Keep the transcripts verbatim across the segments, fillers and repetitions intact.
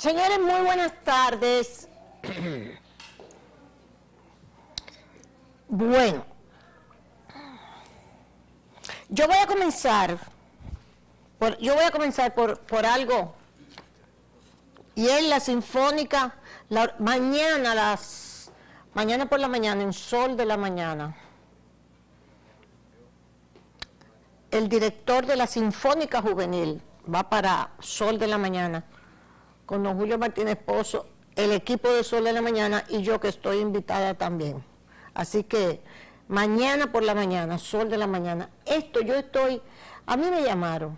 Señores, muy buenas tardes. Bueno, yo voy a comenzar, por, yo voy a comenzar por, por algo, y es la Sinfónica, la, mañana, las, mañana por la mañana, en Sol de la Mañana, el director de la Sinfónica Juvenil va para Sol de la Mañana, con don Julio Martínez Pozo, el equipo de Sol de la Mañana y yo que estoy invitada también. Así que mañana por la mañana, Sol de la Mañana. Esto yo estoy, a mí me llamaron,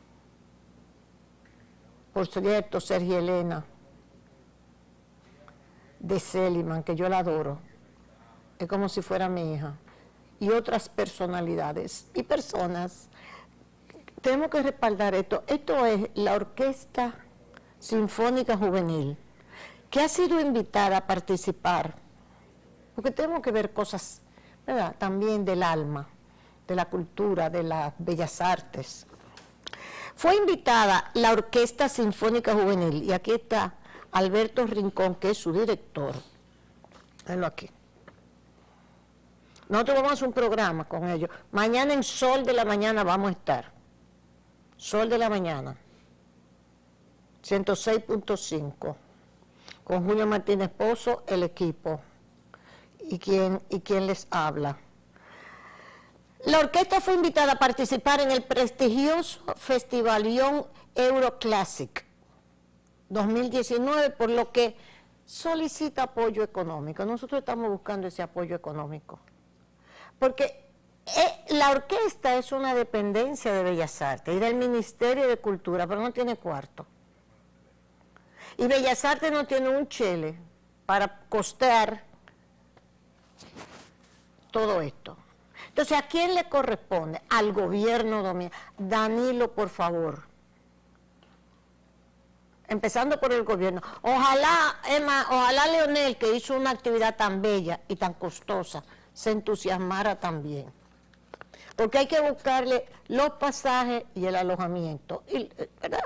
por cierto, Sergio Elena, de Celiman, que yo la adoro, es como si fuera mi hija, y otras personalidades y personas. Tenemos que respaldar esto. Esto es la Orquesta Sinfónica Juvenil, que ha sido invitada a participar, porque tenemos que ver cosas, ¿verdad?, también del alma, de la cultura, de las bellas artes. Fue invitada la Orquesta Sinfónica Juvenil, y aquí está Alberto Rincón, que es su director. Venlo aquí. Nosotros vamos a hacer un programa con ellos. Mañana en Sol de la Mañana vamos a estar. Sol de la Mañana. ciento seis punto cinco. Con Julio Martínez Pozo, el equipo. Y quien, y quien les habla. La orquesta fue invitada a participar en el prestigioso Festival Young Euroclassic dos mil diecinueve, por lo que solicita apoyo económico. Nosotros estamos buscando ese apoyo económico. Porque eh, la orquesta es una dependencia de Bellas Artes y del Ministerio de Cultura, pero no tiene cuarto. Y Bellas Artes no tiene un chele para costear todo esto. Entonces, ¿a quién le corresponde? Al gobierno dominicano. Danilo, por favor. Empezando por el gobierno. Ojalá, Emma, ojalá Leonel, que hizo una actividad tan bella y tan costosa, se entusiasmara también. Porque hay que buscarle los pasajes y el alojamiento. Y, ¿verdad?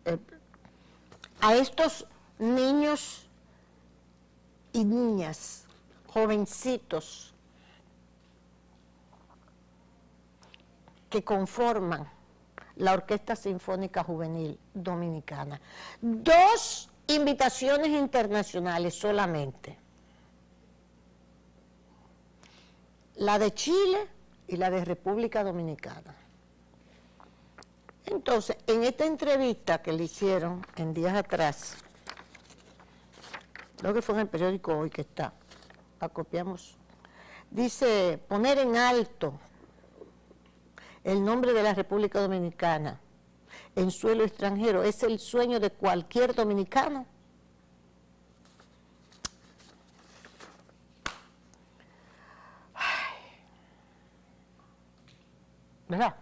A estos niños y niñas, jovencitos, que conforman la Orquesta Sinfónica Juvenil Dominicana. Dos invitaciones internacionales solamente. La de Chile y la de República Dominicana. Entonces, en esta entrevista que le hicieron en días atrás, creo que fue en el periódico Hoy que está, la copiamos, dice, poner en alto el nombre de la República Dominicana en suelo extranjero es el sueño de cualquier dominicano. Ay. ¿Verdad?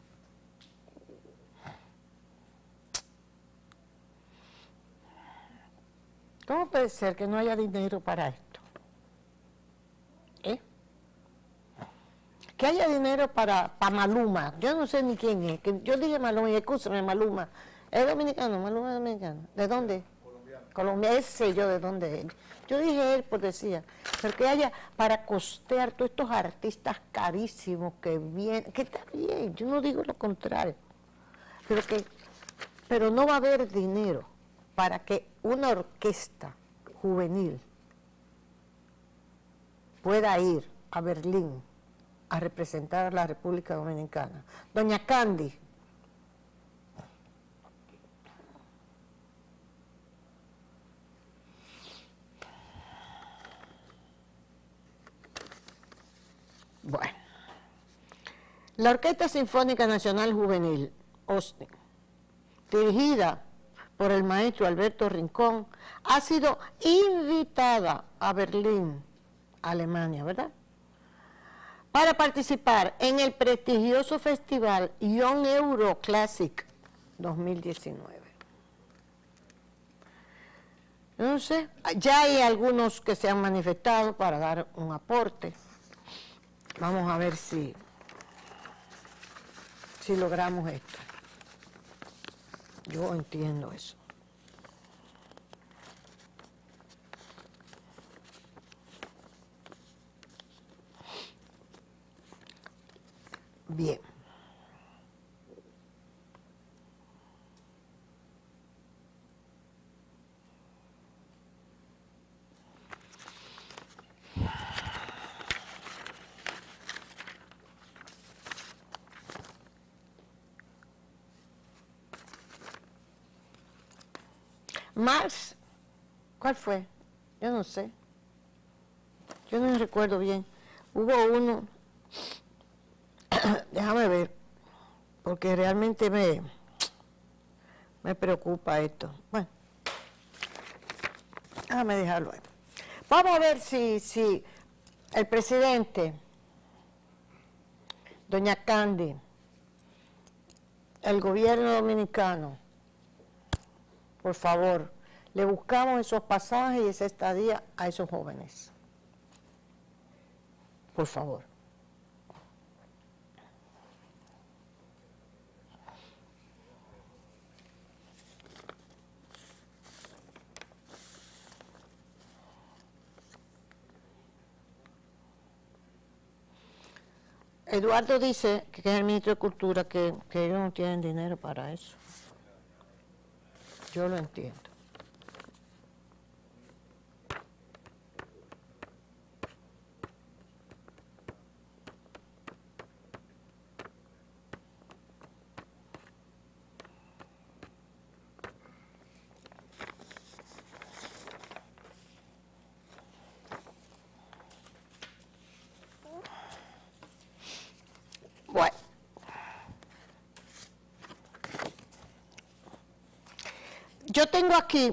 ¿Cómo puede ser que no haya dinero para esto? ¿Eh? Que haya dinero para, para Maluma. Yo no sé ni quién es. Que yo dije Maluma y escúchame, Maluma. ¿Es dominicano? ¿Maluma es dominicano? ¿De dónde? Colombiano. Colombia, ese yo de dónde es. Yo dije él, pues decía. Pero que haya para costear todos estos artistas carísimos que vienen. Que está bien, yo no digo lo contrario. Pero que, pero no va a haber dinero para que una orquesta juvenil pueda ir a Berlín a representar a la República Dominicana. Doña Candy. Bueno. La Orquesta Sinfónica Nacional Juvenil, Austin, dirigida por el maestro Alberto Rincón, ha sido invitada a Berlín, Alemania, ¿verdad?, para participar en el prestigioso festival Young Euroclassic dos mil diecinueve. Entonces, ya hay algunos que se han manifestado para dar un aporte. Vamos a ver si, si logramos esto. Yo entiendo eso. Bien. Marx, ¿cuál fue? Yo no sé. Yo no me recuerdo bien. Hubo uno, déjame ver, porque realmente me, me preocupa esto. Bueno, déjame dejarlo ahí. Vamos a ver si, si el presidente, doña Candy, el gobierno dominicano, por favor, le buscamos esos pasajes y esa estadía a esos jóvenes. Por favor. Eduardo dice, que es el ministro de Cultura, que, que ellos no tienen dinero para eso. Yo lo entiendo. Bueno. Yo tengo aquí,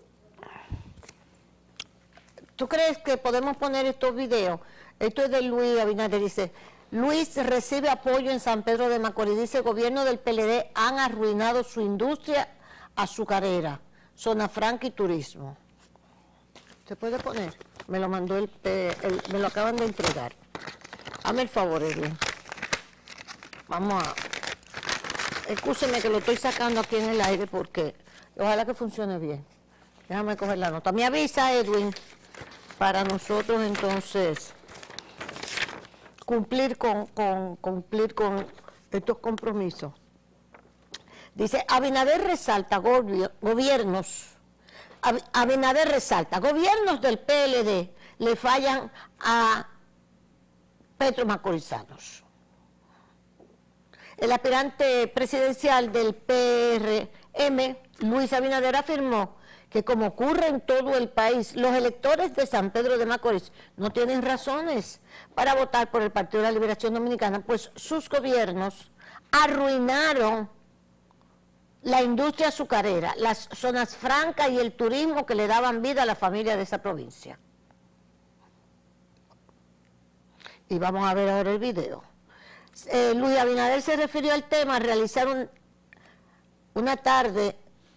¿tú crees que podemos poner estos videos? Esto es de Luis Abinader, dice, Luis recibe apoyo en San Pedro de Macorís, dice, el gobierno del P L D han arruinado su industria azucarera, zona franca y turismo. ¿Se puede poner? Me lo mandó el, el me lo acaban de entregar. Hazme el favor, Edwin. Vamos a... Excúseme que lo estoy sacando aquí en el aire porque ojalá que funcione bien. Déjame coger la nota. Me avisa, Edwin, para nosotros entonces cumplir con, con, cumplir con estos compromisos. Dice, Abinader resalta gobiernos, Abinader resalta, gobiernos del P L D le fallan a petromacorizanos. El aspirante presidencial del P R M, Luis Abinader, afirmó que como ocurre en todo el país, los electores de San Pedro de Macorís no tienen razones para votar por el Partido de la Liberación Dominicana, pues sus gobiernos arruinaron la industria azucarera, las zonas francas y el turismo que le daban vida a la familia de esa provincia. Y vamos a ver ahora el video. Eh, Luis Abinader se refirió al tema, realizar un, una tarde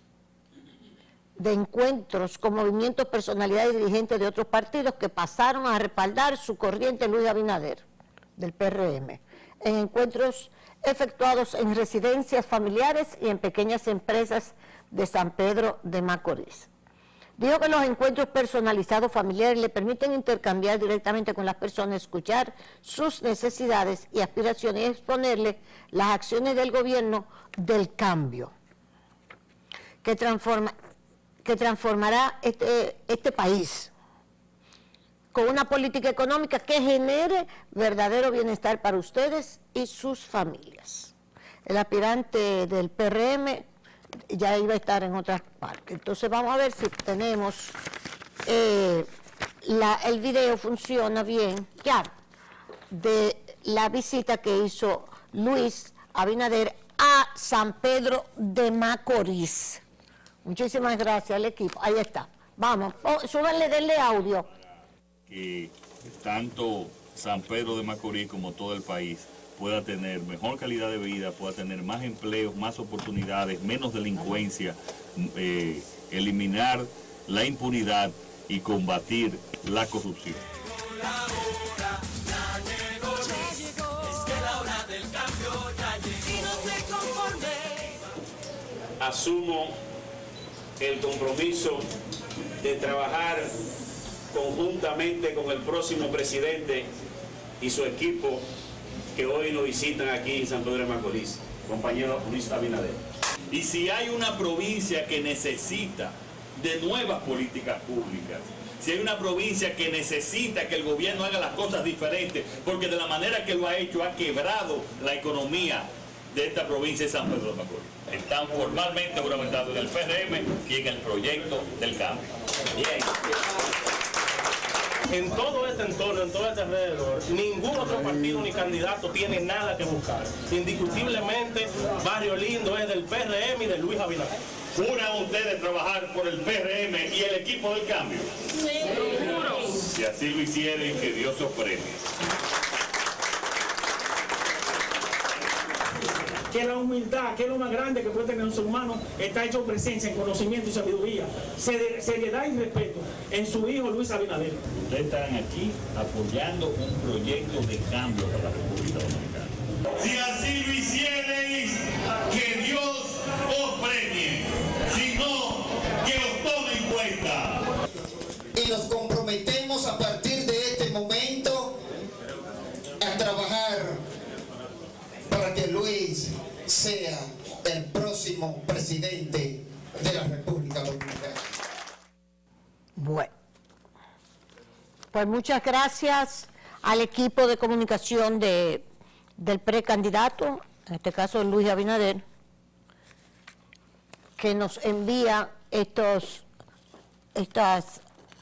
de encuentros con movimientos, personalidades y dirigentes de otros partidos que pasaron a respaldar su corriente Luis Abinader, del P R M, en encuentros efectuados en residencias familiares y en pequeñas empresas de San Pedro de Macorís. Dijo que los encuentros personalizados familiares le permiten intercambiar directamente con las personas, escuchar sus necesidades y aspiraciones y exponerle las acciones del gobierno del cambio que, transforma, que transformará este, este país con una política económica que genere verdadero bienestar para ustedes y sus familias. El aspirante del P R M ya iba a estar en otras partes. Entonces vamos a ver si tenemos eh, la, el video funciona bien ya de la visita que hizo Luis Abinader a San Pedro de Macorís. Muchísimas gracias al equipo. Ahí está. Vamos, oh, súbanle, denle audio. Que tanto San Pedro de Macorís como todo el país pueda tener mejor calidad de vida, pueda tener más empleos, más oportunidades, menos delincuencia, eh, eliminar la impunidad y combatir la corrupción. Asumo el compromiso de trabajar conjuntamente con el próximo presidente y su equipo que hoy nos visitan aquí en San Pedro de Macorís, compañero Luis Abinader. Y si hay una provincia que necesita de nuevas políticas públicas, si hay una provincia que necesita que el gobierno haga las cosas diferentes, porque de la manera que lo ha hecho ha quebrado la economía de esta provincia de San Pedro de Macorís. Están formalmente juramentados en el P R M y en el proyecto del cambio. Bien. En todo este entorno, en todo este alrededor, ningún otro partido ni candidato tiene nada que buscar. Indiscutiblemente, Barrio Lindo es del P R M y de Luis Abinader. ¿Juran ustedes trabajar por el P R M y el equipo del cambio? ¡Seguro! Si así lo hicieren, que Dios os premie. Que la humildad, que es lo más grande que puede tener un ser humano, está hecho en presencia, en conocimiento y sabiduría, seriedad y respeto en su hijo Luis Abinader. Ustedes están aquí apoyando un proyecto de cambio para la República Dominicana. Si así lo hiciereis, que Dios os premie. Si no, que os tome en cuenta. Y nos comprometemos a partir de este momento a trabajar para que Luis sea el próximo presidente de la República Dominicana. Bueno, pues muchas gracias al equipo de comunicación de, del precandidato, en este caso Luis Abinader, que nos envía estos, estas,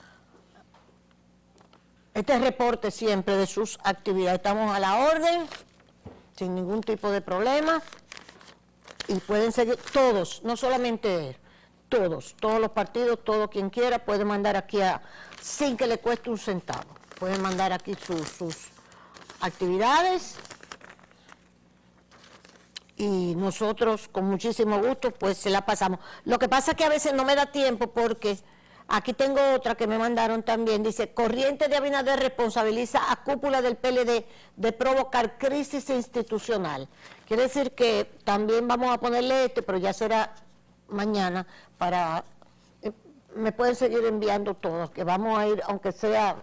este reporte siempre de sus actividades. Estamos a la orden, sin ningún tipo de problema, y pueden seguir todos, no solamente él, todos, todos los partidos, todo quien quiera puede mandar aquí a, sin que le cueste un centavo, pueden mandar aquí sus, sus actividades, y nosotros con muchísimo gusto pues se la pasamos. Lo que pasa es que a veces no me da tiempo porque aquí tengo otra que me mandaron también, dice: Corriente de Abinader responsabiliza a cúpula del P L D de provocar crisis institucional. Quiere decir que también vamos a ponerle este, pero ya será mañana, para, eh, me pueden seguir enviando todos, que vamos a ir, aunque sea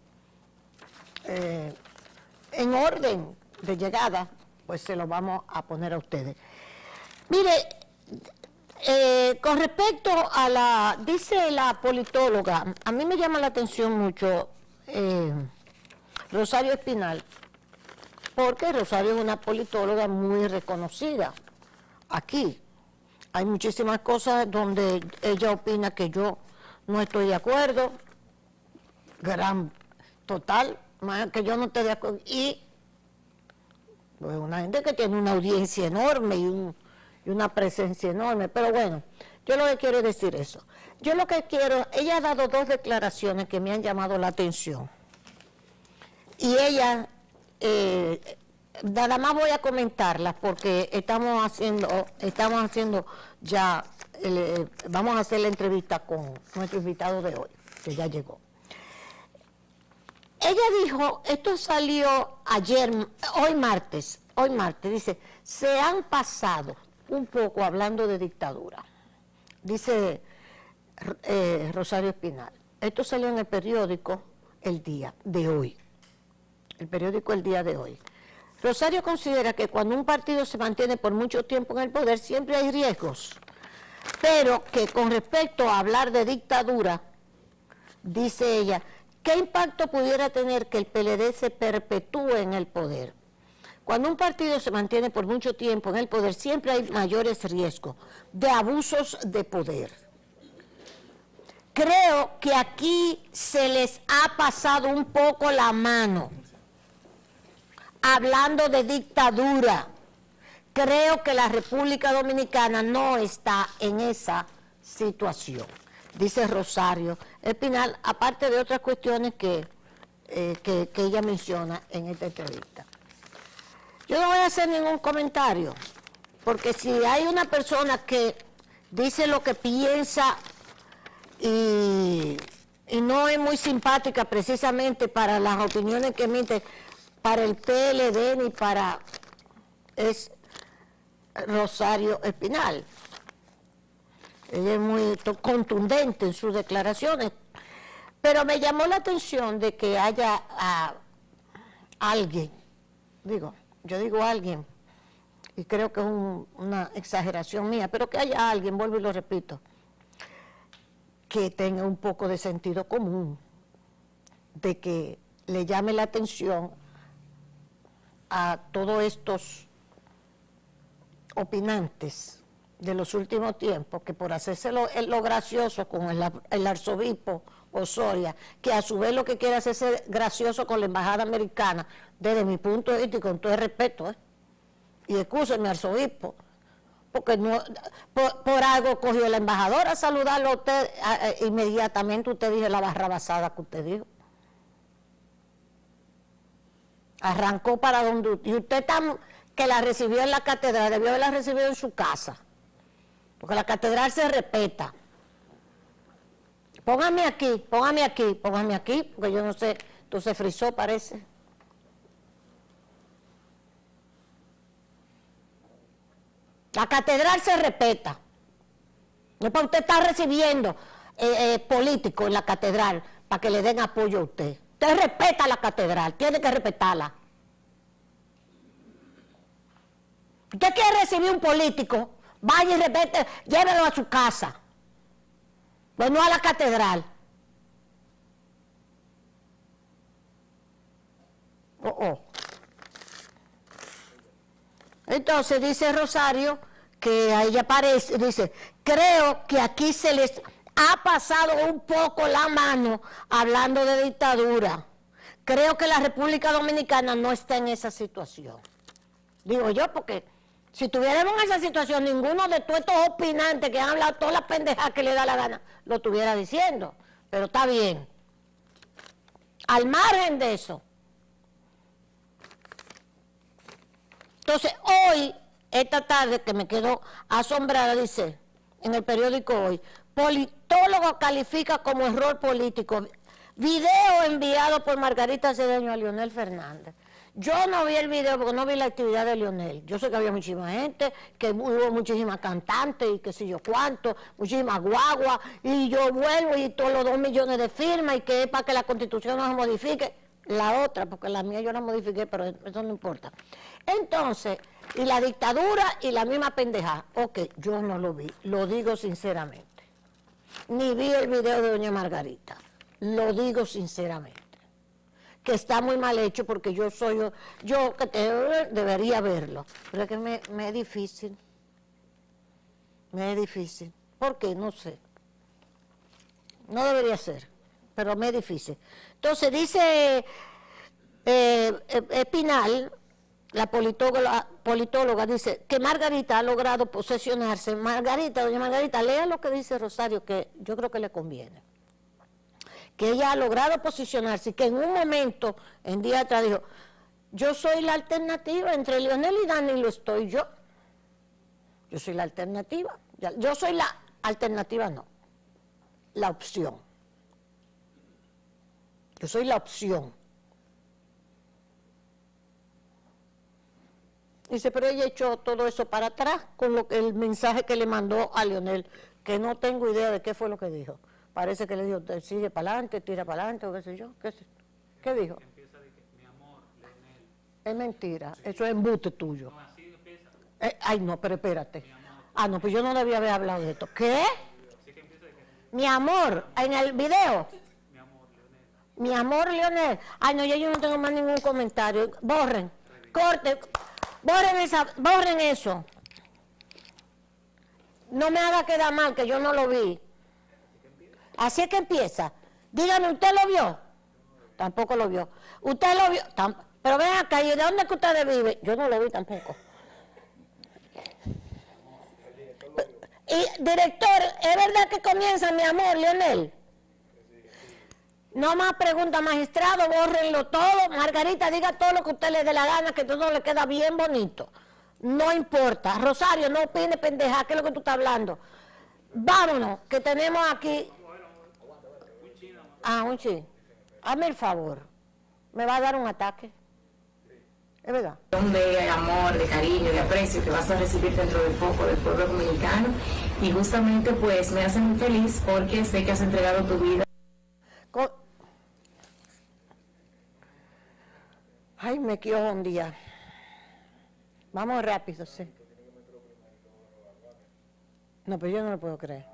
eh, en orden de llegada, pues se lo vamos a poner a ustedes. Mire, Eh, con respecto a la, dice la politóloga, a mí me llama la atención mucho eh, Rosario Espinal, porque Rosario es una politóloga muy reconocida aquí. Hay muchísimas cosas donde ella opina que yo no estoy de acuerdo, gran, total, que yo no estoy de acuerdo, y pues, una gente que tiene una audiencia enorme y un y una presencia enorme, pero bueno, yo lo que quiero es decir eso. Yo lo que quiero, ella ha dado dos declaraciones que me han llamado la atención, y ella, eh, nada más voy a comentarlas porque estamos haciendo, estamos haciendo ya, eh, vamos a hacer la entrevista con nuestro invitado de hoy, que ya llegó. Ella dijo, esto salió ayer, hoy martes, hoy martes, dice, se han pasado un poco hablando de dictadura, dice eh, Rosario Espinal. Esto salió en el periódico El Día de hoy, el periódico El Día de hoy. Rosario considera que cuando un partido se mantiene por mucho tiempo en el poder siempre hay riesgos, pero que con respecto a hablar de dictadura, dice ella, ¿qué impacto pudiera tener que el P L D se perpetúe en el poder? Cuando un partido se mantiene por mucho tiempo en el poder, siempre hay mayores riesgos de abusos de poder. Creo que aquí se les ha pasado un poco la mano, hablando de dictadura. Creo que la República Dominicana no está en esa situación, dice Rosario Espinal, aparte de otras cuestiones que, eh, que, que ella menciona en esta entrevista. Yo no voy a hacer ningún comentario, porque si hay una persona que dice lo que piensa y, y no es muy simpática precisamente para las opiniones que emite para el P L D ni para... es Rosario Espinal. Ella es muy contundente en sus declaraciones, pero me llamó la atención de que haya a, alguien, digo, yo digo alguien, y creo que es un, una exageración mía, pero que haya alguien, vuelvo y lo repito, que tenga un poco de sentido común, de que le llame la atención a todos estos opinantes de los últimos tiempos, que por hacerse lo, lo gracioso con el, el arzobispo Osoria, que a su vez lo que quiere hacerse gracioso con la embajada americana, desde mi punto de vista y con todo el respeto, ¿eh? y excúsenme, arzobispo, porque no, por, por algo cogió la embajadora a saludarlo a usted, a, a, inmediatamente usted dijo la barrabasada que usted dijo. Arrancó para donde y usted tan, que la recibió en la catedral, debió haberla recibido en su casa, porque la catedral se respeta. Póngame aquí, póngame aquí, póngame aquí, porque yo no sé, tú se frizó parece. La catedral se respeta. No es para usted estar recibiendo eh, eh, políticos en la catedral para que le den apoyo a usted. Usted respeta la catedral, tiene que respetarla. Usted quiere recibir un político, vaya y respete, llévelo a su casa, pues no a la catedral. Oh, oh. Entonces dice Rosario que a ella parece, dice, creo que aquí se les ha pasado un poco la mano hablando de dictadura. Creo que la República Dominicana no está en esa situación. Digo yo, porque si tuviéramos en esa situación, ninguno de todos estos opinantes que han hablado todas las pendejadas que le da la gana, lo estuviera diciendo. Pero está bien. Al margen de eso. Entonces, hoy, esta tarde, que me quedó asombrada, dice, en el periódico Hoy, politólogo califica como error político. Video enviado por Margarita Cedeño a Leonel Fernández. Yo no vi el video porque no vi la actividad de Leonel. Yo sé que había muchísima gente, que hubo muchísimas cantantes y qué sé yo cuánto, muchísimas guaguas, y yo vuelvo y todos los dos millones de firmas y que es para que la Constitución no se modifique. La otra, porque la mía yo la modifiqué, pero eso no importa. Entonces, y la dictadura y la misma pendeja. Ok, yo no lo vi, lo digo sinceramente. Ni vi el video de doña Margarita, lo digo sinceramente. Que está muy mal hecho porque yo soy, yo que te, debería verlo, pero es que me, me es difícil. Me es difícil. ¿Por qué? No sé. No debería ser, pero me es difícil. Entonces dice eh, Espinal, la politóloga, politóloga, dice que Margarita ha logrado posesionarse. Margarita, doña Margarita, lea lo que dice Rosario, que yo creo que le conviene. Que ella ha logrado posicionarse y que en un momento, en día atrás, dijo, yo soy la alternativa, entre Leonel y Dani lo estoy yo. Yo soy la alternativa. Yo soy la alternativa, no. La opción. Yo soy la opción. Dice, pero ella echó todo eso para atrás con lo que, el mensaje que le mandó a Leonel, que no tengo idea de qué fue lo que dijo. Parece que le dijo, sigue para adelante, tira para adelante, o qué sé yo. ¿Qué, qué dijo? Empieza de que, mi amor, Leonel. Es mentira, sí. Eso es embuste tuyo. No, así empieza. Eh, ay, no, pero espérate. Ah, no, pues yo no debía haber hablado de esto. ¿Qué? Así que empieza de que, mi amor, en el video. mi amor, Leonel. Mi amor, Leonel. Ay, no, ya yo no tengo más ningún comentario. Borren, corten, borren, esa, borren eso. No me haga quedar mal, que yo no lo vi. Así es que empieza. Dígame, ¿usted lo vio? Tampoco lo vio. ¿Usted lo vio? Tamp Pero ven acá, ¿y de dónde es que ustedes viven? Yo no lo vi tampoco. Y, director, ¿es verdad que comienza, mi amor, Leonel? No más preguntas, magistrado, bórrenlo todo. Margarita, diga todo lo que usted le dé la gana, que todo le queda bien bonito. No importa. Rosario, no opine pendeja, ¿qué es lo que tú estás hablando? Vámonos, que tenemos aquí... Ah, un ching. Hazme el favor. ¿Me va a dar un ataque? ¿Es verdad? De amor, de cariño, de aprecio que vas a recibir dentro de poco del pueblo dominicano. Y justamente pues me hace muy feliz porque sé que has entregado tu vida. Con... Ay, me quiero un día. Vamos rápido, sí. No, pero yo no lo puedo creer.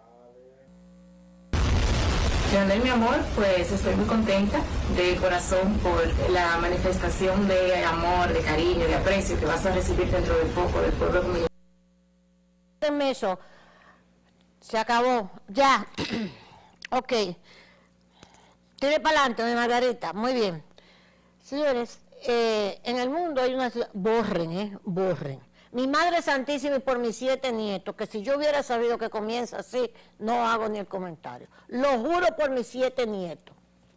Leonel, mi amor, pues estoy muy contenta de corazón por la manifestación de amor, de cariño, de aprecio que vas a recibir dentro de poco del pueblo dominicano. Eso, se acabó, ya. Ok. Tire para adelante, doña Margarita, muy bien. Señores, eh, en el mundo hay una ciudad, borren, eh, borren. Mi Madre Santísima y por mis siete nietos, que si yo hubiera sabido que comienza así, no hago ni el comentario. Lo juro por mis siete nietos.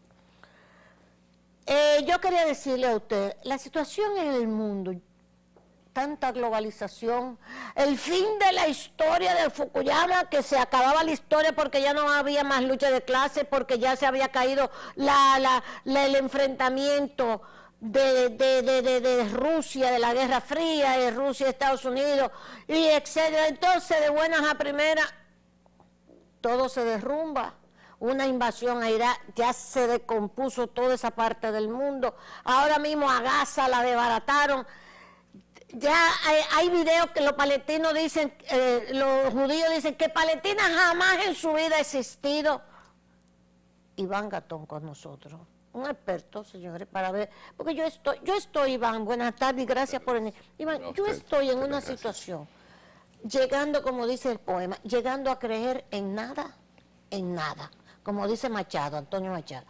Eh, yo quería decirle a usted, la situación en el mundo, tanta globalización, el fin de la historia de Fukuyama, que se acababa la historia porque ya no había más lucha de clase, porque ya se había caído la, la, la, el enfrentamiento de, de, de, de, de Rusia, de la Guerra Fría, de Rusia, Estados Unidos, y etcétera. Entonces, de buenas a primeras, todo se derrumba. Una invasión a Irak, ya se descompuso toda esa parte del mundo. Ahora mismo a Gaza la desbarataron. Ya hay, hay videos que los palestinos dicen, eh, los judíos dicen que Palestina jamás en su vida ha existido. Iván Gatón con nosotros, un experto, señores, para ver, porque yo estoy, yo estoy, Iván, buenas tardes, gracias por venir. Iván, yo estoy en una situación, llegando, como dice el poema, llegando a creer en nada, en nada, como dice Machado, Antonio Machado.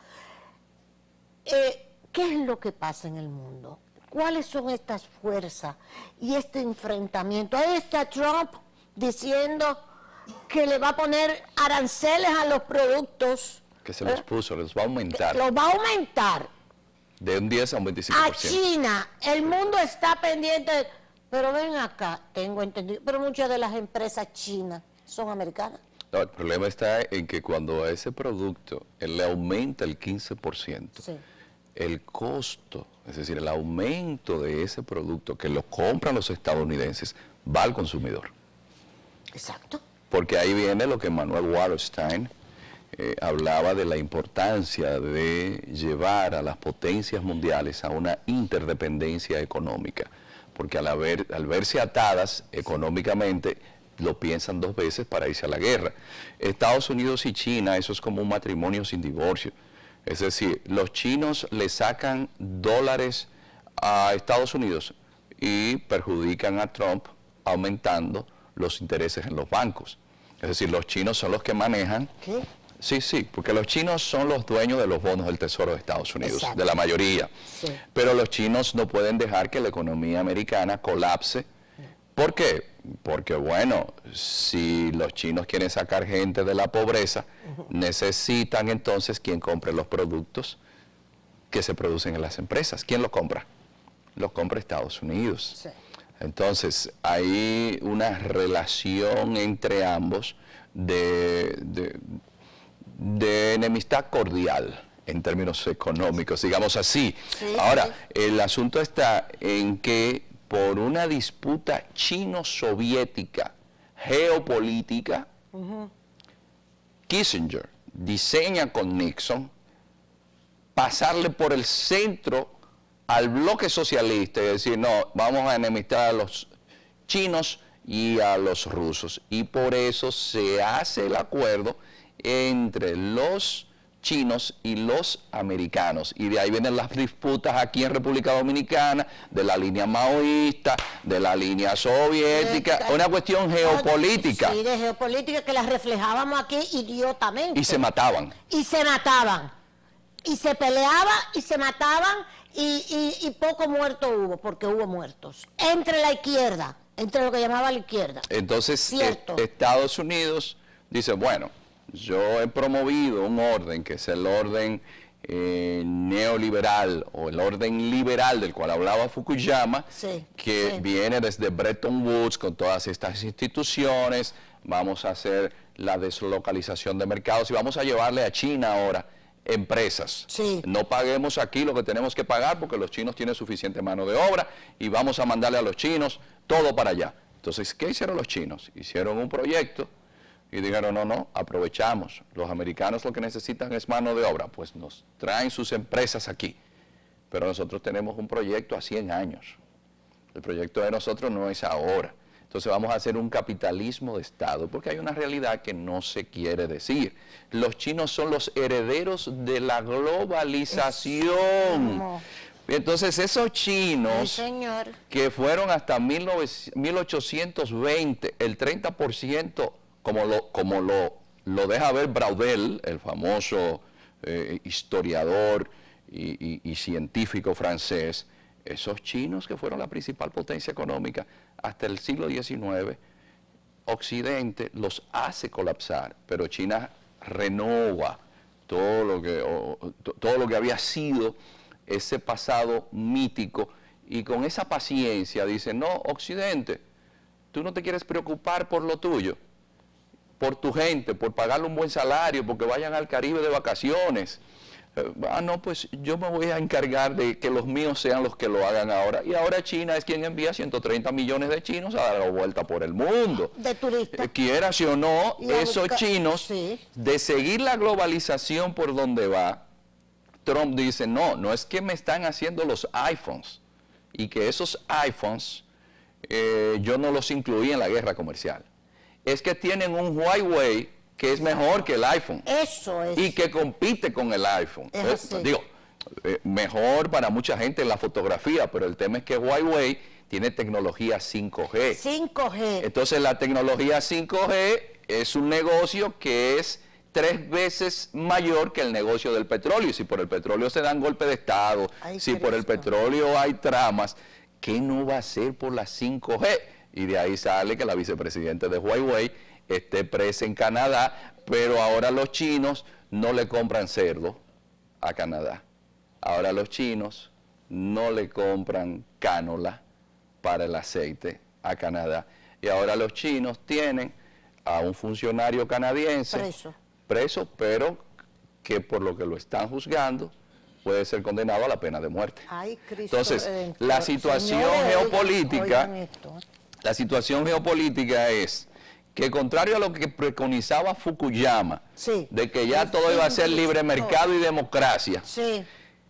Eh, ¿Qué es lo que pasa en el mundo? ¿Cuáles son estas fuerzas y este enfrentamiento? Ahí está Trump diciendo que le va a poner aranceles a los productos. Que se los ¿eh? puso, los va a aumentar. Los va a aumentar. De un diez a un veinticinco por ciento. A China, el mundo está pendiente. De, pero ven acá, tengo entendido, pero muchas de las empresas chinas son americanas. No, el problema está en que cuando a ese producto él le aumenta el quince por ciento, sí. el costo, es decir, el aumento de ese producto que lo compran los estadounidenses, va al consumidor. Exacto. Porque ahí viene lo que Manuel Wallerstein eh, hablaba de la importancia de llevar a las potencias mundiales a una interdependencia económica. Porque al, haber, al verse atadas económicamente, lo piensan dos veces para irse a la guerra. Estados Unidos y China, eso es como un matrimonio sin divorcio. Es decir, los chinos le sacan dólares a Estados Unidos y perjudican a Trump aumentando los intereses en los bancos. Es decir, los chinos son los que manejan... ¿Qué? Sí, sí, porque los chinos son los dueños de los bonos del Tesoro de Estados Unidos, exacto, de la mayoría. Sí. Pero los chinos no pueden dejar que la economía americana colapse. ¿Por qué? Porque, bueno, si los chinos quieren sacar gente de la pobreza, uh-huh. necesitan entonces quien compre los productos que se producen en las empresas. ¿Quién los compra? Los compra Estados Unidos. Sí. Entonces, hay una relación entre ambos de, de, de enemistad cordial en términos económicos, digamos así. Sí, Ahora, sí. el asunto está en que por una disputa chino-soviética geopolítica, uh-huh. Kissinger diseña con Nixon pasarle por el centro al bloque socialista y decir, no, vamos a enemistar a los chinos y a los rusos. Y por eso se hace el acuerdo entre los chinos y los americanos, y de ahí vienen las disputas aquí en República Dominicana, de la línea maoísta, de la línea soviética, de, una cuestión geopolítica. Sí, de geopolítica que las reflejábamos aquí idiotamente. Y se mataban. Y se mataban. Y se peleaba y se mataban y, y, y poco muerto hubo, porque hubo muertos. Entre la izquierda, entre lo que llamaba la izquierda. Entonces, eh, Estados Unidos dice, bueno, yo he promovido un orden que es el orden eh, neoliberal o el orden liberal del cual hablaba Fukuyama, sí, que sí. viene desde Bretton Woods con todas estas instituciones. Vamos a hacer la deslocalización de mercados y vamos a llevarle a China ahora empresas. Sí. No paguemos aquí lo que tenemos que pagar porque los chinos tienen suficiente mano de obra y vamos a mandarle a los chinos todo para allá. Entonces, ¿qué hicieron los chinos? Hicieron un proyecto y dijeron, no, no, aprovechamos. Los americanos lo que necesitan es mano de obra. Pues nos traen sus empresas aquí. Pero nosotros tenemos un proyecto a cien años. El proyecto de nosotros no es ahora. Entonces vamos a hacer un capitalismo de Estado, porque hay una realidad que no se quiere decir. Los chinos son los herederos de la globalización. No. Entonces esos chinos, Sí, señor. que fueron hasta mil ochocientos veinte, el treinta por ciento, como lo, como lo, lo deja ver Braudel, el famoso eh, historiador y, y, y científico francés, esos chinos que fueron la principal potencia económica hasta el siglo diecinueve, Occidente los hace colapsar, pero China renova todo lo que, o, todo lo que había sido ese pasado mítico, y con esa paciencia dice, no, Occidente, tú no te quieres preocupar por lo tuyo, por tu gente, por pagarle un buen salario, porque vayan al Caribe de vacaciones. Eh, ah, no, pues yo me voy a encargar de que los míos sean los que lo hagan ahora. Y ahora China es quien envía ciento treinta millones de chinos a dar la vuelta por el mundo. De turistas. Eh, quieras o no, Y a esos buscar- chinos, sí. de seguir la globalización por donde va, Trump dice, no, no es que me están haciendo los iPhones, y que esos iPhones eh, yo no los incluí en la guerra comercial. Es que tienen un Huawei que es mejor que el iPhone. Eso es. Y que compite con el iPhone. Es Eh, así. digo, eh, mejor para mucha gente en la fotografía, pero el tema es que Huawei tiene tecnología cinco G. cinco G. Entonces la tecnología cinco G es un negocio que es tres veces mayor que el negocio del petróleo. Y si por el petróleo se dan golpes de Estado, Ay, si por el Cristo. petróleo hay tramas, ¿qué no va a hacer por la cinco G? Y de ahí sale que la vicepresidenta de Huawei esté presa en Canadá, pero ahora los chinos no le compran cerdo a Canadá. Ahora los chinos no le compran cánola para el aceite a Canadá. Y ahora los chinos tienen a un funcionario canadiense Preso. preso, pero que por lo que lo están juzgando puede ser condenado a la pena de muerte. Ay, Cristo Entonces, Redentor. la situación Señores, oigan- geopolítica, oigan esto, ¿eh? la situación geopolítica es que, contrario a lo que preconizaba Fukuyama, Sí. de que ya todo iba a ser libre mercado y democracia, Sí.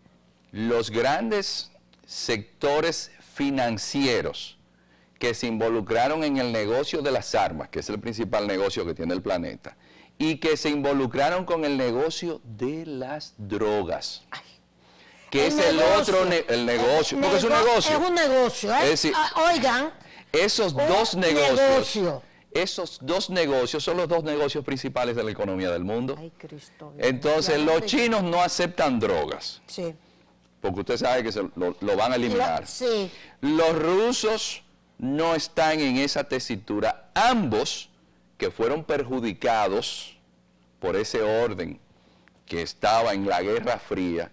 los grandes sectores financieros que se involucraron en el negocio de las armas, que es el principal negocio que tiene el planeta, y que se involucraron con el negocio de las drogas, que El es el negocio. otro ne- el negocio, El porque es un nego- negocio. Es un negocio, ¿eh? Es decir, Ah, oigan, Esos un dos negocios, negocio. esos dos negocios son los dos negocios principales de la economía del mundo. Ay, Cristo. Entonces Ya los sé. chinos no aceptan drogas, Sí. porque usted sabe que se lo, lo van a eliminar. La- sí. Los rusos no están en esa tesitura. Ambos, que fueron perjudicados por ese orden que estaba en la Guerra Fría,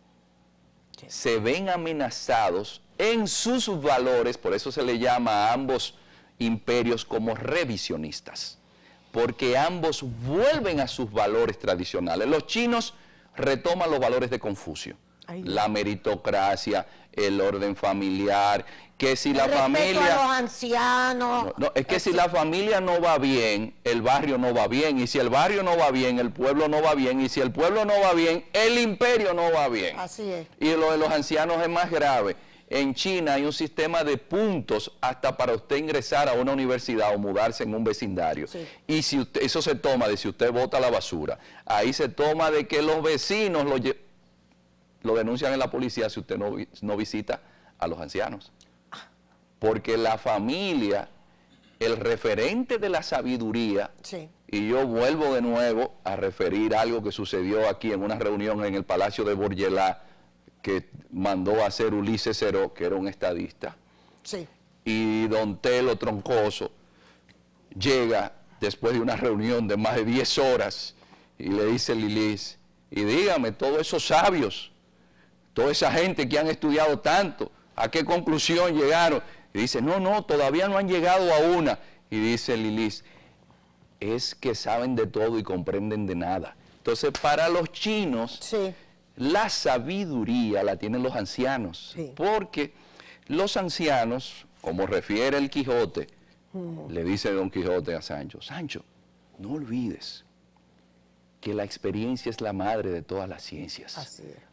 se ven amenazados en sus valores, por eso se le llama a ambos imperios como revisionistas, porque ambos vuelven a sus valores tradicionales. Los chinos retoman los valores de Confucio, Ay, la meritocracia, el orden familiar, que si El la respeto familia... a los ancianos. No, no, es que si la familia no va bien, el barrio no va bien, y si el barrio no va bien, el pueblo no va bien, y si el pueblo no va bien, el imperio no va bien. Así es. Y lo de los ancianos es más grave. En China hay un sistema de puntos hasta para usted ingresar a una universidad o mudarse en un vecindario. Sí. Y si usted, eso se toma de si usted bota la basura. Ahí se toma de que los vecinos lo, lle- lo denuncian en la policía si usted no, vi- no visita a los ancianos. Porque la familia, el referente de la sabiduría, Sí. y yo vuelvo de nuevo a referir algo que sucedió aquí en una reunión en el Palacio de Bourgelat, que mandó a hacer Ulises Ceró, que era un estadista, Sí. y don Telo Troncoso llega después de una reunión de más de diez horas y le dice Lilis, y dígame, todos esos sabios, toda esa gente que han estudiado tanto, ¿a qué conclusión llegaron? Y dice, no, no, todavía no han llegado a una. Y dice Lilis, es que saben de todo y comprenden de nada. Entonces, para los chinos, Sí. la sabiduría la tienen los ancianos, Sí. porque los ancianos, como refiere el Quijote, le dice Don Quijote a Sancho, Sancho, no olvides que la experiencia es la madre de todas las ciencias. Así es.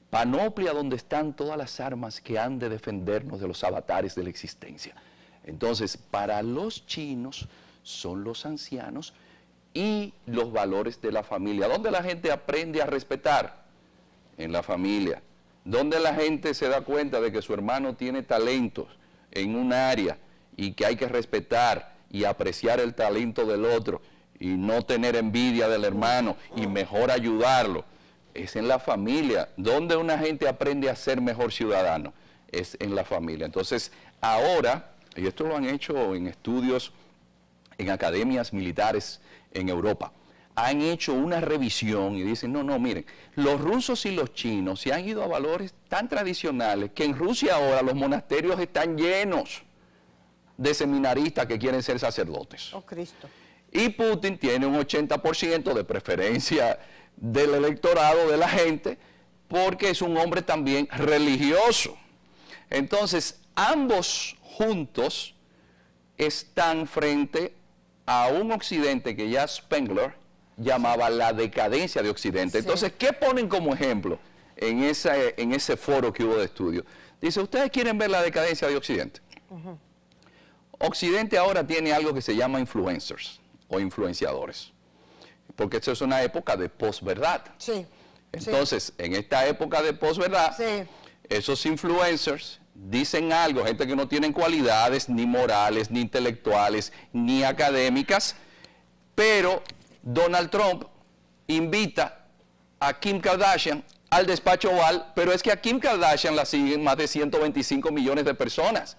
panoplia donde están todas las armas que han de defendernos de los avatares de la existencia. Entonces, para los chinos son los ancianos y los valores de la familia. ¿Dónde la gente aprende a respetar? En la familia. ¿Dónde la gente se da cuenta de que su hermano tiene talentos en un área y que hay que respetar y apreciar el talento del otro y no tener envidia del hermano y mejor ayudarlo? Es en la familia. ¿Dónde una gente aprende a ser mejor ciudadano? Es en la familia. Entonces, ahora, y esto lo han hecho en estudios en academias militares en Europa, han hecho una revisión y dicen, no, no, miren, los rusos y los chinos se han ido a valores tan tradicionales que en Rusia ahora los monasterios están llenos de seminaristas que quieren ser sacerdotes. Oh, Cristo. Y Putin tiene un ochenta por ciento de preferencia del electorado de la gente porque es un hombre también religioso. Entonces, ambos juntos están frente a un Occidente que ya Spengler llamaba la decadencia de Occidente. Sí. Entonces, ¿qué ponen como ejemplo en, esa, en ese foro que hubo de estudio? Dice, ¿ustedes quieren ver la decadencia de Occidente? Uh-huh. Occidente ahora tiene algo que se llama influencers o influenciadores, porque esto es una época de posverdad. Sí. Entonces, sí. en esta época de posverdad, sí. esos influencers dicen algo, gente que no tienen cualidades ni morales, ni intelectuales, ni académicas, pero Donald Trump invita a Kim Kardashian al despacho Oval, pero es que a Kim Kardashian la siguen más de ciento veinticinco millones de personas.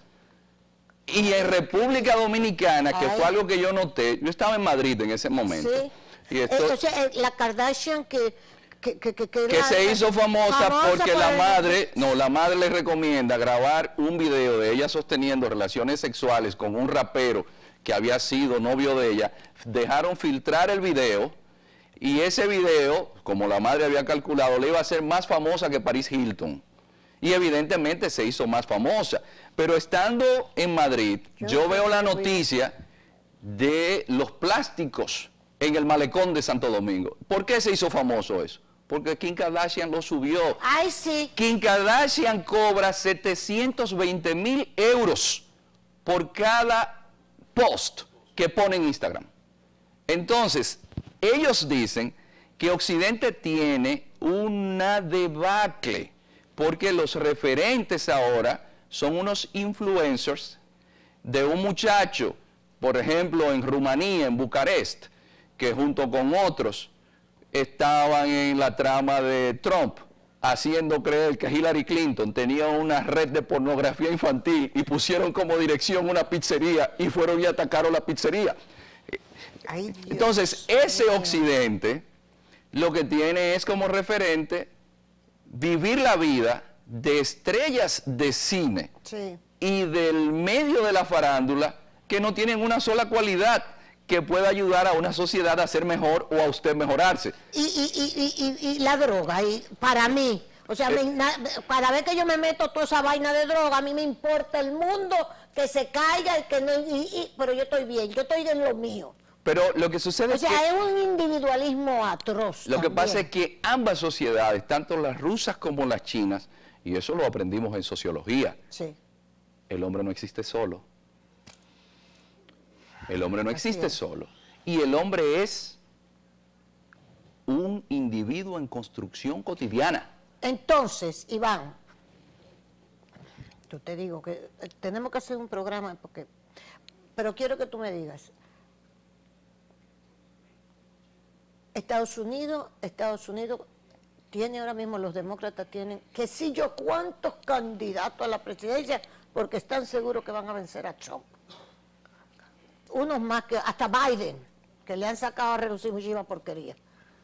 Y en República Dominicana, que Ay. fue algo que yo noté, yo estaba en Madrid en ese momento. Sí. Y esto, Entonces, la Kardashian que... Que, que, que, que, que la, se hizo famosa, famosa porque por la el... madre, no, la madre le recomienda grabar un video de ella sosteniendo relaciones sexuales con un rapero que había sido novio de ella. Dejaron filtrar el video y ese video, como la madre había calculado, le iba a hacer más famosa que Paris Hilton. Y evidentemente se hizo más famosa. Pero estando en Madrid, yo, yo veo la noticia de los plásticos en el malecón de Santo Domingo. ¿Por qué se hizo famoso eso? Porque Kim Kardashian lo subió. Ay, sí. Kim Kardashian cobra setecientos veinte mil euros por cada post que pone en Instagram. Entonces, ellos dicen que Occidente tiene una debacle, porque los referentes ahora son unos influencers de un muchacho, por ejemplo, en Rumanía, en Bucarest, que junto con otros estaban en la trama de Trump, haciendo creer que Hillary Clinton tenía una red de pornografía infantil y pusieron como dirección una pizzería y fueron y atacaron la pizzería. Ay, entonces, ese Occidente lo que tiene es como referente vivir la vida de estrellas de cine sí. y del medio de la farándula que no tienen una sola cualidad que pueda ayudar a una sociedad a ser mejor o a usted mejorarse. Y, y, y, y, y la droga, y para mí, o sea, eh, me, na, cada vez que yo me meto toda esa vaina de droga, a mí me importa el mundo, que se caiga, que no, y, y, pero yo estoy bien, yo estoy en lo mío. Pero lo que sucede o sea, es que... es un individualismo atroz. Lo también. que pasa es que ambas sociedades, tanto las rusas como las chinas, y eso lo aprendimos en sociología, sí. el hombre no existe solo. El hombre no existe solo. Y el hombre es un individuo en construcción cotidiana. Entonces, Iván, yo te digo que tenemos que hacer un programa, porque, pero quiero que tú me digas, Estados Unidos, Estados Unidos tiene ahora mismo, los demócratas tienen, que si yo cuántos candidatos a la presidencia, porque están seguros que van a vencer a Trump. Unos más que, hasta Biden, que le han sacado a reducir muchísima porquería.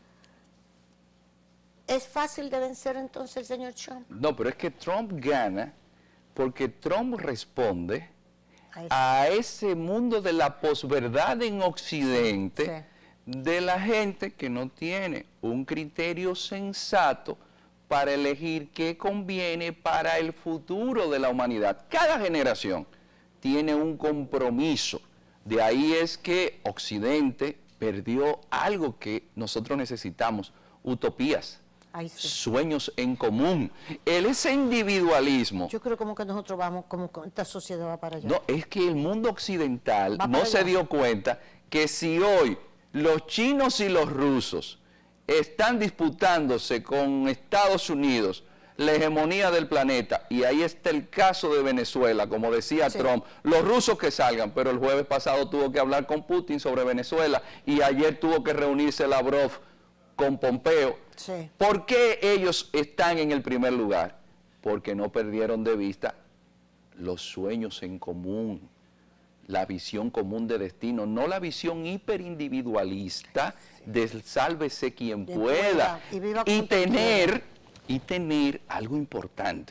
¿Es fácil de vencer entonces el señor Trump? No, pero es que Trump gana porque Trump responde a, a ese mundo de la posverdad en Occidente, sí, sí. de la gente que no tiene un criterio sensato para elegir qué conviene para el futuro de la humanidad. Cada generación tiene un compromiso. De ahí es que Occidente perdió algo que nosotros necesitamos, utopías. Ay, sí. Sueños en común. El, ese individualismo. Yo creo como que nosotros vamos, como que esta sociedad va para allá. No, es que el mundo occidental Va no para se allá. dio cuenta que si hoy los chinos y los rusos están disputándose con Estados Unidos la hegemonía del planeta, y ahí está el caso de Venezuela, como decía Sí. Trump, los rusos que salgan, pero el jueves pasado tuvo que hablar con Putin sobre Venezuela, y ayer tuvo que reunirse Lavrov con Pompeo. Sí. ¿Por qué ellos están en el primer lugar? Porque no perdieron de vista los sueños en común, la visión común de destino, no la visión hiperindividualista de sálvese quien Quien pueda, pueda, y viva como y usted tener y tener algo importante.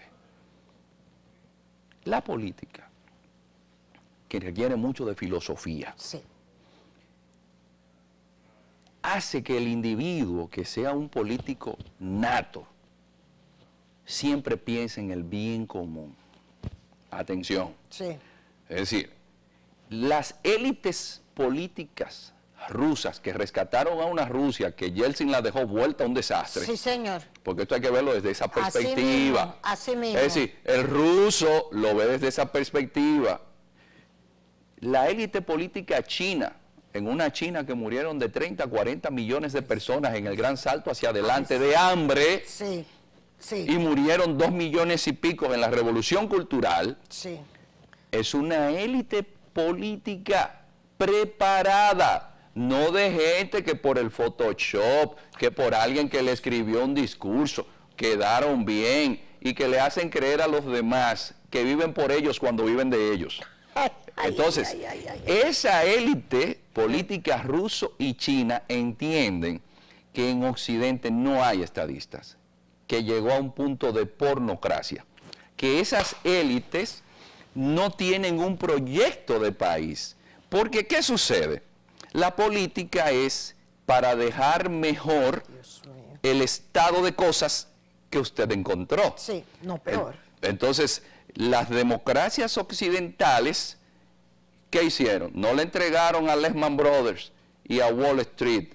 La política, que requiere mucho de filosofía, Sí. hace que el individuo, que sea un político nato, siempre piense en el bien común. Atención. Sí. Es decir, las élites políticas rusas que rescataron a una Rusia que Yeltsin la dejó vuelta a un desastre, Sí, señor. porque esto hay que verlo desde esa Así perspectiva. mismo, así mismo. Es decir, el ruso lo ve desde esa perspectiva. La élite política china, en una China que murieron de treinta a cuarenta millones de personas en el gran salto hacia adelante de hambre, Sí, sí, y murieron dos millones y pico en la revolución cultural, sí. es una élite política preparada, no de gente que por el Photoshop, que por alguien que le escribió un discurso, quedaron bien y que le hacen creer a los demás que viven por ellos cuando viven de ellos. Ay, ay, Entonces, ay, ay, ay, ay. esa élite política ruso y china entienden que en Occidente no hay estadistas, que llegó a un punto de pornocracia, que esas élites no tienen un proyecto de país. Porque, ¿qué sucede? La política es para dejar mejor Dios mío. el estado de cosas que usted encontró. Sí, no, peor. Entonces, las democracias occidentales, ¿qué hicieron? No le entregaron a Lehman Brothers y a Wall Street,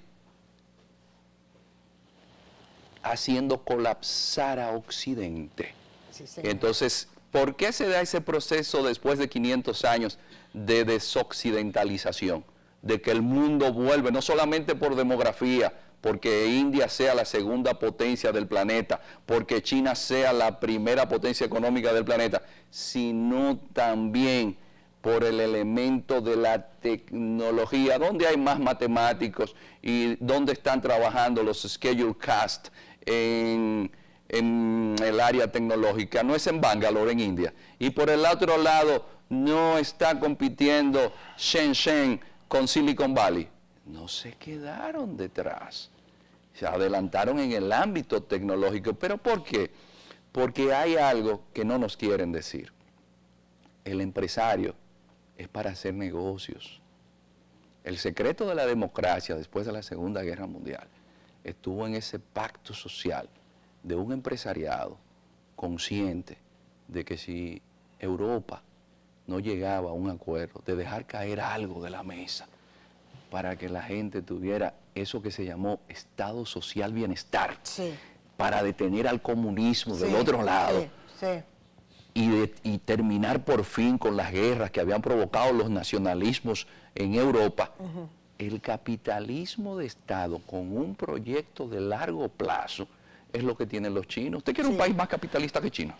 haciendo colapsar a Occidente. Sí, señor. Entonces, ¿por qué se da ese proceso después de quinientos años de desoccidentalización? De que el mundo vuelve, no solamente por demografía, porque India sea la segunda potencia del planeta, porque China sea la primera potencia económica del planeta, sino también por el elemento de la tecnología, donde hay más matemáticos y donde están trabajando los schedule cast en, en el área tecnológica. No es en Bangalore, en India. Y por el otro lado, no está compitiendo Shenzhen con Silicon Valley. No se quedaron detrás. Se adelantaron en el ámbito tecnológico. ¿Pero por qué? Porque hay algo que no nos quieren decir. El empresario es para hacer negocios. El secreto de la democracia después de la Segunda Guerra Mundial estuvo en ese pacto social de un empresariado consciente de que si Europa no llegaba a un acuerdo de dejar caer algo de la mesa para que la gente tuviera eso que se llamó Estado Social Bienestar, Sí. para detener al comunismo del Sí, otro lado, Sí, sí. y, de- y terminar por fin con las guerras que habían provocado los nacionalismos en Europa. El capitalismo de Estado con un proyecto de largo plazo es lo que tienen los chinos. ¿Usted quiere Sí. un país más capitalista que China?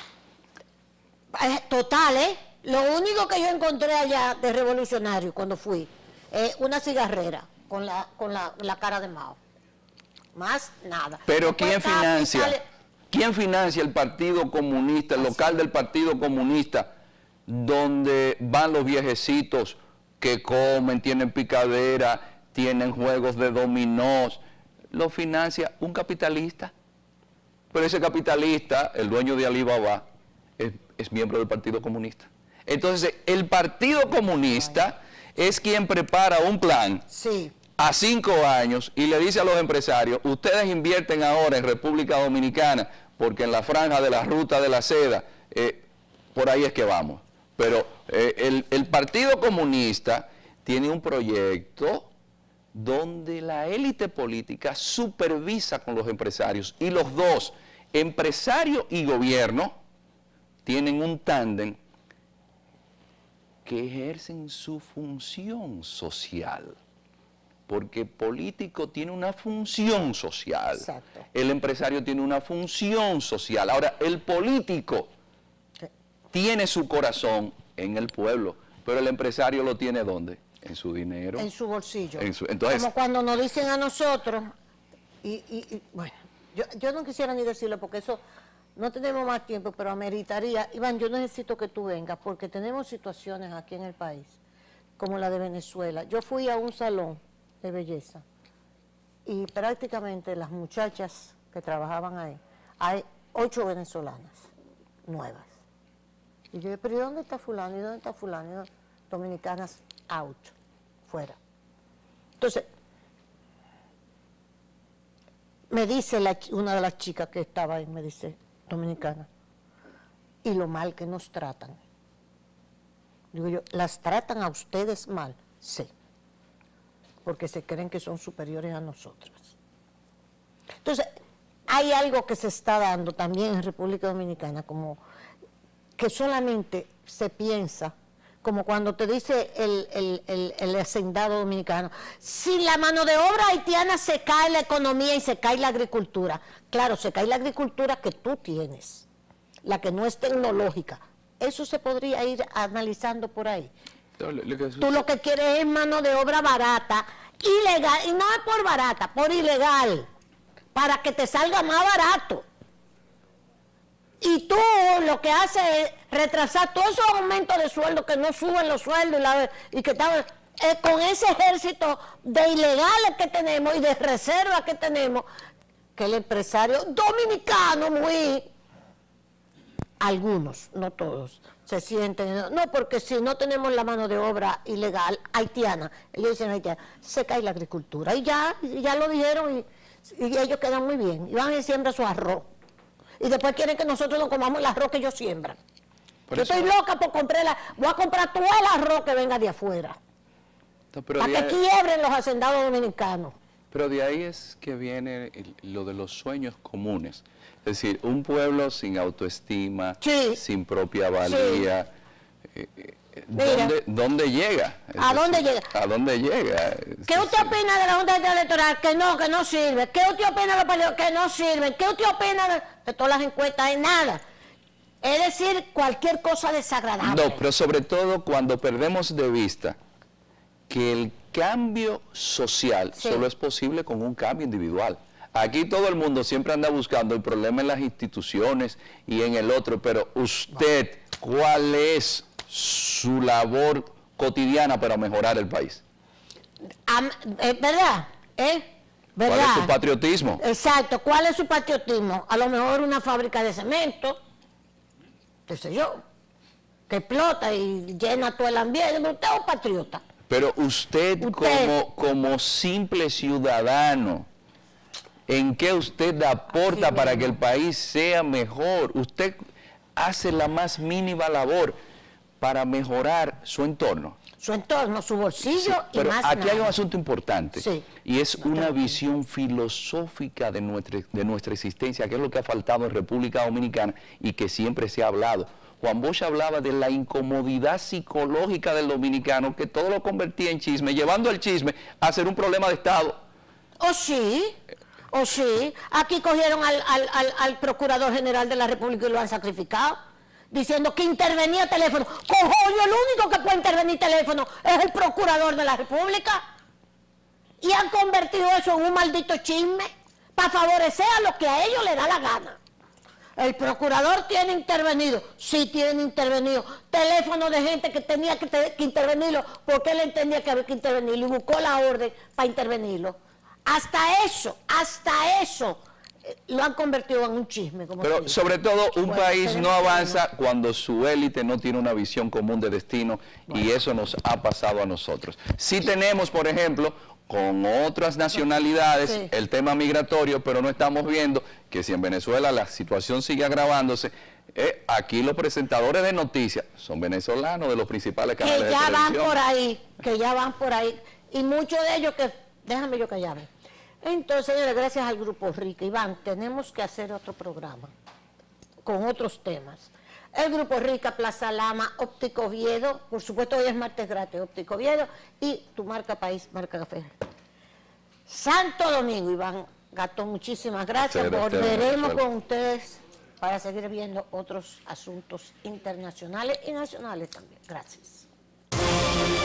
Eh, Total, ¿eh? Lo único que yo encontré allá de revolucionario cuando fui, es una cigarrera con la, con la, la cara de Mao. Más nada. Pero Después ¿quién está financia? Capital- ¿Quién financia el Partido Comunista, el local del Partido Comunista, donde van los viejecitos que comen, tienen picadera, tienen juegos de dominós? Lo financia un capitalista. Pero ese capitalista, el dueño de Alibaba, es, es miembro del Partido Comunista. Entonces, el Partido Comunista es quien prepara un plan Sí, a cinco años y le dice a los empresarios, ustedes invierten ahora en República Dominicana, porque en la franja de la ruta de la seda, eh, por ahí es que vamos. Pero eh, el, el Partido Comunista tiene un proyecto donde la élite política supervisa con los empresarios y los dos, empresario y gobierno, tienen un tándem que ejercen su función social. Porque político tiene una función social, Exacto. El empresario tiene una función social. Ahora, el político tiene su corazón en el pueblo, pero el empresario lo tiene ¿dónde? En su dinero. En su bolsillo. En su, entonces, como cuando nos dicen a nosotros, y, y, y bueno, yo, yo no quisiera ni decirlo porque eso, no tenemos más tiempo, pero ameritaría. Iván, yo necesito que tú vengas porque tenemos situaciones aquí en el país, como la de Venezuela. Yo fui a un salón de belleza y prácticamente las muchachas que trabajaban ahí, hay ocho venezolanas nuevas. Y yo dije, pero ¿y dónde está fulano? ¿Y dónde está fulano? ¿Y dónde? Dominicanas out, fuera. Entonces, me dice la, una de las chicas que estaba ahí, me dice, dominicana, y lo mal que nos tratan. Digo yo, ¿las tratan a ustedes mal? Sí, porque se creen que son superiores a nosotras. Entonces, hay algo que se está dando también en República Dominicana, como que solamente se piensa, como cuando te dice el, el, el, el hacendado dominicano, sin la mano de obra haitiana se cae la economía y se cae la agricultura. Claro, se cae la agricultura que tú tienes, la que no es tecnológica. Eso se podría ir analizando por ahí. Tú lo que quieres es mano de obra barata, ilegal, y no es por barata, por ilegal, para que te salga más barato. Y tú lo que haces es retrasar todos esos aumentos de sueldo que no suben los sueldos y, la, y que están eh, con ese ejército de ilegales que tenemos y de reservas que tenemos, que el empresario dominicano muy, algunos, no todos, se sienten, no, porque si no tenemos la mano de obra ilegal haitiana, ellos dicen haitiana, se cae la agricultura. Y ya, y ya lo dijeron y, y ellos quedan muy bien, y van y siembran su arroz. Y después quieren que nosotros nos comamos el arroz que ellos siembran. Por yo eso, estoy loca por comprar la, voy a comprar todo el arroz que venga de afuera. No, para que ahí, quiebren los hacendados dominicanos. Pero de ahí es que viene el, lo de los sueños comunes. Es decir, un pueblo sin autoestima, sí, sin propia valía, sí. eh, ¿Dónde, ¿Dónde llega? Es ¿A dónde decir, llega? ¿A dónde llega? ¿Qué usted opina de la Junta Electoral? Que no, que no sirve. ¿Qué usted opina de los partidos? Que no sirven. ¿Qué usted opina de, de todas las encuestas? De nada. Es decir, cualquier cosa desagradable. No, pero sobre todo cuando perdemos de vista que el cambio social sí. solo es posible con un cambio individual. Aquí todo el mundo siempre anda buscando el problema en las instituciones y en el otro, pero usted, ¿cuál es su labor cotidiana para mejorar el país? Am, eh, ¿Verdad? ¿Eh? ¿Verdad? ¿Cuál es su patriotismo? Exacto, ¿cuál es su patriotismo? A lo mejor una fábrica de cemento, qué sé yo, que explota y llena todo el ambiente, pero usted es un patriota. Pero usted, usted como, como simple ciudadano, ¿en qué usted aporta sí, para mismo. que el país sea mejor? Usted hace la más mínima labor para mejorar su entorno. Su entorno, su bolsillo sí, y pero más aquí nada. hay un asunto importante sí, y es una visión filosófica de nuestra, de nuestra existencia, que es lo que ha faltado en República Dominicana y que siempre se ha hablado. Juan Bosch hablaba de la incomodidad psicológica del dominicano, que todo lo convertía en chisme, llevando el chisme a ser un problema de Estado. ¿Oh sí? ¿Oh sí? Aquí cogieron al, al, al, al Procurador General de la República y lo han sacrificado, diciendo que intervenía teléfono. ¡Cojoño! El único que puede intervenir teléfono es el Procurador de la República. Y han convertido eso en un maldito chisme para favorecer a lo que a ellos les da la gana. El Procurador tiene intervenido, sí tiene intervenido, teléfono de gente que tenía que, te, que intervenirlo, porque él entendía que había que intervenirlo y buscó la orden para intervenirlo. Hasta eso, hasta eso eh, lo han convertido en un chisme. Como Pero sobre todo un bueno, país no avanza no. cuando su élite no tiene una visión común de destino, bueno. y eso nos ha pasado a nosotros. Si sí tenemos, por ejemplo, con otras nacionalidades sí. el tema migratorio, pero no estamos viendo que si en Venezuela la situación sigue agravándose, eh, aquí los presentadores de noticias son venezolanos de los principales canales de televisión. Que ya van por ahí, que ya van por ahí, y muchos de ellos que déjame yo callarme. Entonces, señores, gracias al Grupo Rica. Iván, tenemos que hacer otro programa con otros temas. El Grupo Rica, Plaza Lama, Óptico Oviedo, por supuesto hoy es martes gratis, Óptico Oviedo, y tu marca país, marca café. Santo Domingo, Iván Gatón, muchísimas gracias. Chévere, Volveremos chévere. con ustedes para seguir viendo otros asuntos internacionales y nacionales también. Gracias.